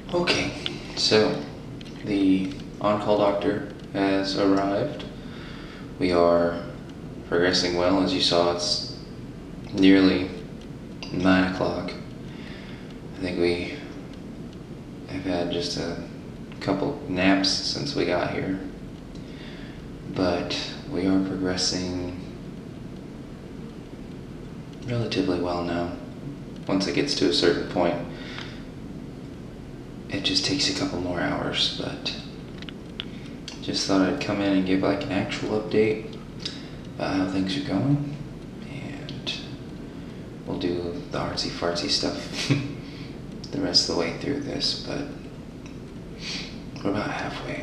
Okay, so the on-call doctor has arrived. We are progressing well. As you saw, it's nearly 9 o'clock. I think we have had just a couple naps since we got here, but we are progressing relatively well now. Once it gets to a certain point, it just takes a couple more hours, but just thought I'd come in and give like an actual update about how things are going, and we'll do the artsy fartsy stuff the rest of the way through this, but we're about halfway.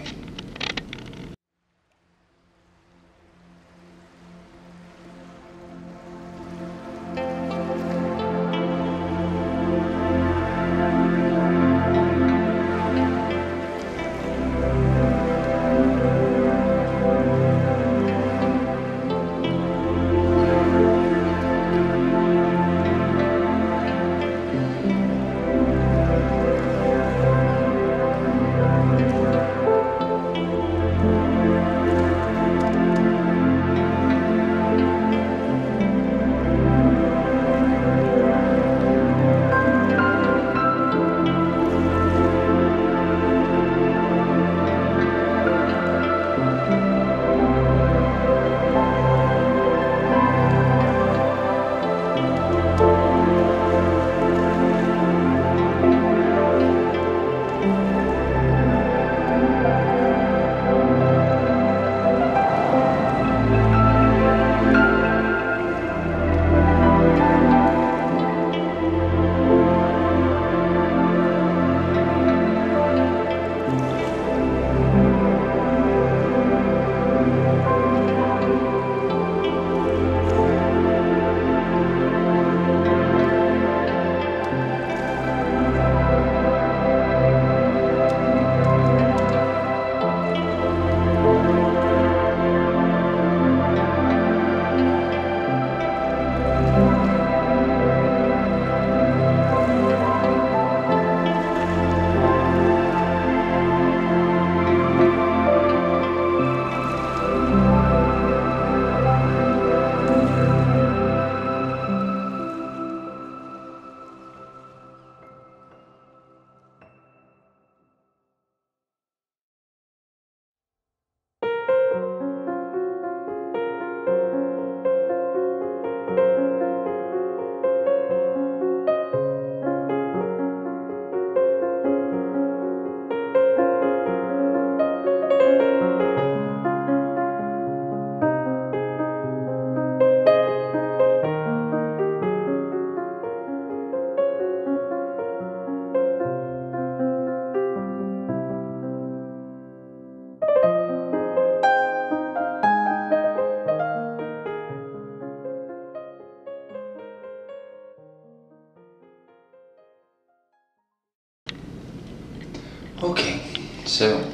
Okay, so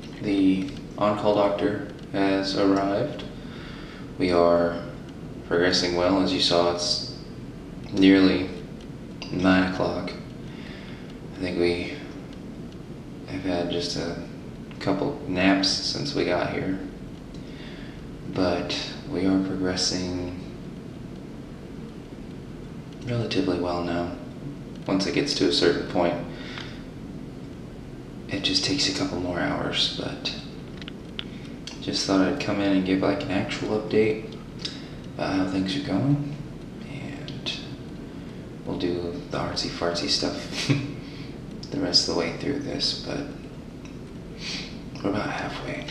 the on-call doctor has arrived. We are progressing well. As you saw, it's nearly 9 o'clock. I think we have had just a couple naps since we got here, but we are progressing relatively well now. Once it gets to a certain point, it just takes a couple more hours, but just thought I'd come in and give like an actual update about how things are going, and we'll do the artsy fartsy stuff the rest of the way through this, but we're about halfway.